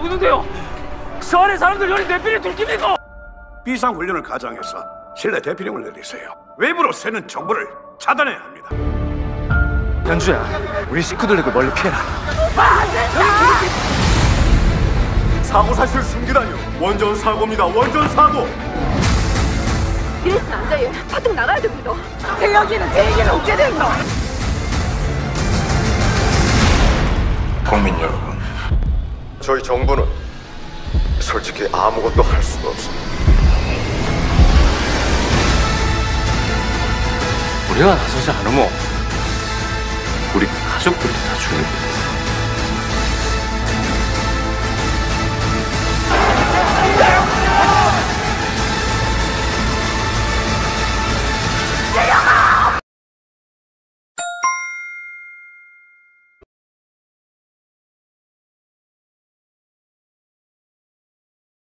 하고 있는데요. 서울의 사람들 요리 대필이 둘깁니까? 비상훈련을 가장해서 실내 대피령을 내리세요. 외부로 새는 정보를 차단해야 합니다. 연주야, 우리 식구들 데리고 멀리 피해라. 사고 사실을 숨기다니요. 원전 사고입니다. 원전 사고. 이래서는 안 돼요. 파통 나가야 됩니다. 대여기는 대기는 어떻게 되는 거? 국민 여러분, 저희 정부는 솔직히 아무것도 할 수가 없습니다. 우리가 나서지 않으면 우리 가족들이 다 죽는 거야.